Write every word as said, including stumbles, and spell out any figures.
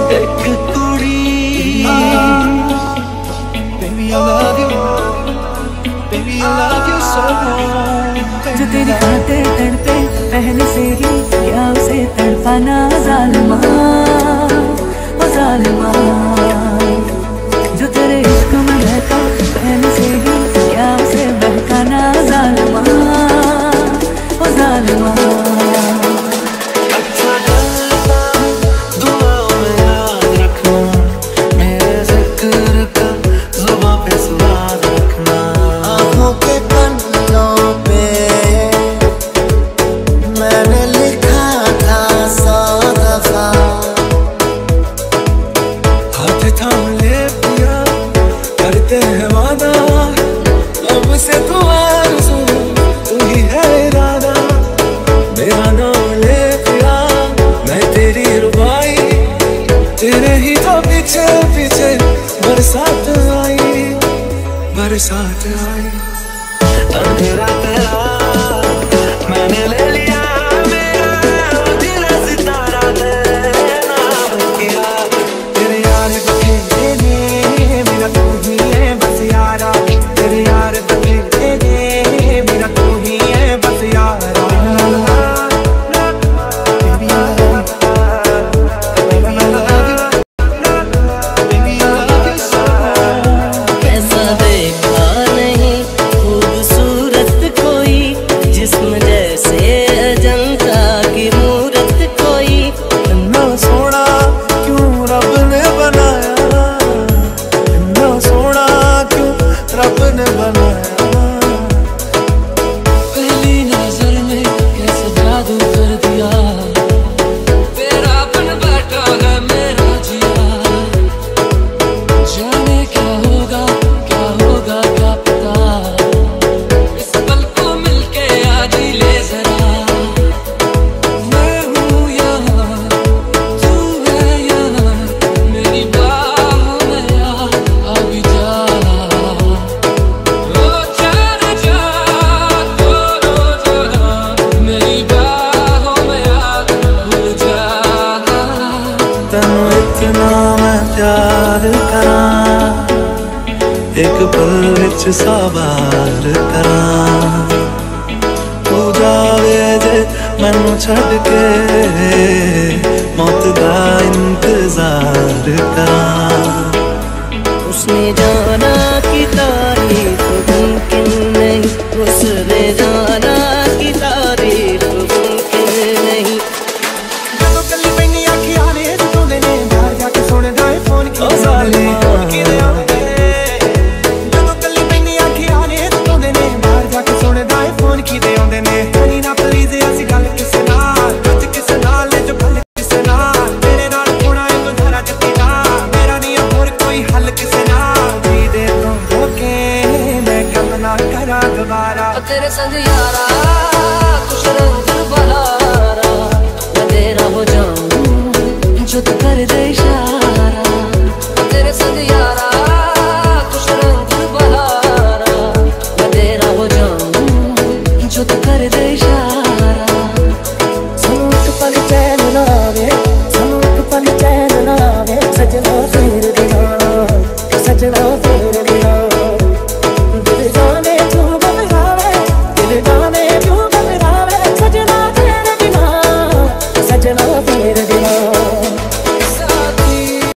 एक कुड़ी Baby I love you Baby I love you so much जो तेरी खातिर तड़पे पहले से ही या उसे तड़पाना ज़ालिमा ओ ज़ालिमा जो तेरे इश्क में बहका पहले से ही या उसे बहकाना ज़ालिमा ओ ज़ालिमा तेरे ही तो पीछे पीछे बरसात आई बरसात आई अंधेरा तेरा मैंने ले लिया मेरा दिल सितारा तेरा किया तेरे यार बखेरे मेरा तू ही है बस यारा तेरे यार बखेरे मेरा तू ही है बस यारा प्यार करा एक पल विच सवार करा तू जावे जे मैनू छड़ के मौत दा इंतजार करा उसने जाना कि तारीफ मुमकिन नहीं उसने जाना